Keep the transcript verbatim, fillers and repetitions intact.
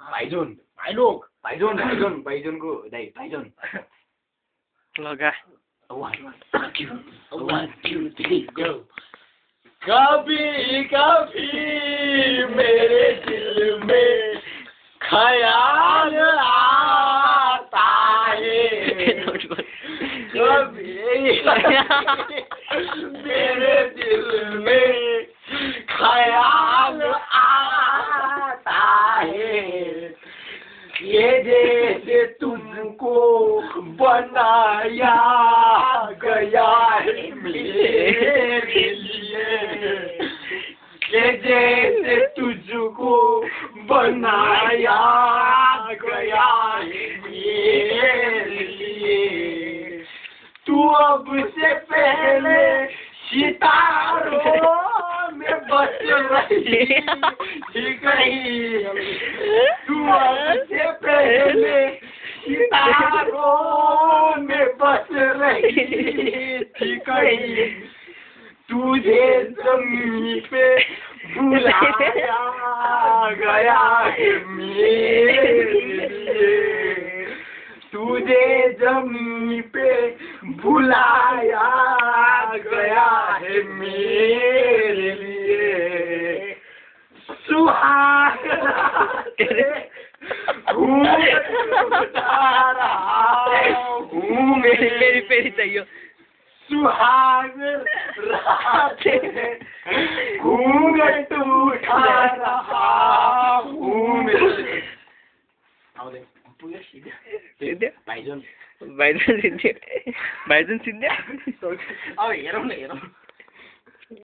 भाइजोन भाइ लोग भाइजोन भाइजोन भाइजोनको दाइ भाइजोन लगा one two three go कभी कभी मेरे दिल में ख्याल आता है कभी मेरे दिल में ख्याल आता है ये जैसे तुमको बनाया गया है मेरे लिए ये जैसे तुझको बनाया गया है मेरे लिए तू अब से पहले सितारों में बस रही थी कहीं तू अब से पहले सितारों में बस रही थी कहीं तुझे जमीन पे बुलाया गया है मेरे लिए तुझे जमीन पे बुलाया गया है मेरे लिए सुहाग हूँ मेरी मेरी पेरी चाहिए सुहाग रात घूंघट उठा रहा हूँ मेरे सिद्धिया भाइजन भाइजन सिद्धिया भाइजन सिद्धिया अब हेरौँ न हेरौँ